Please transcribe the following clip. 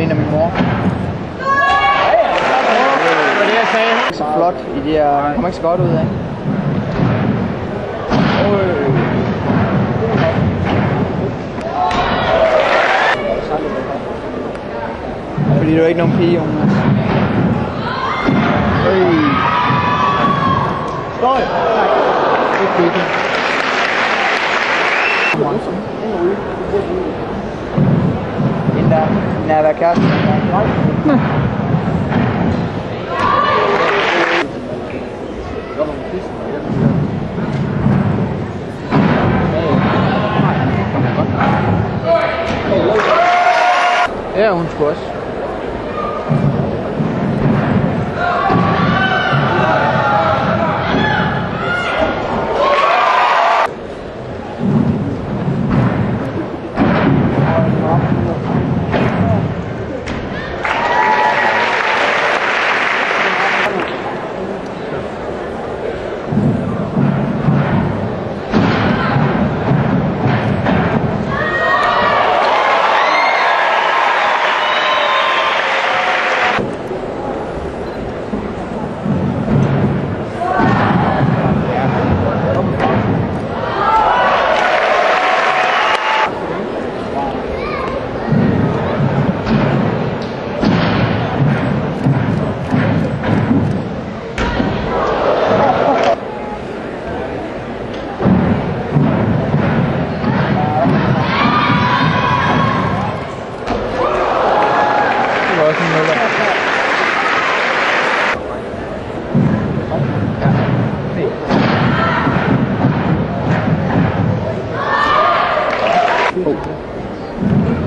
af min mor. Det var det, jeg sagde. Så flot i de her... Kommer ikke så godt ud af. Fordi du er ikke nogen pige, Jonas. Støj! Ikke pige. Den der nærvær kæreste. Ja, hun skulle også. Oh.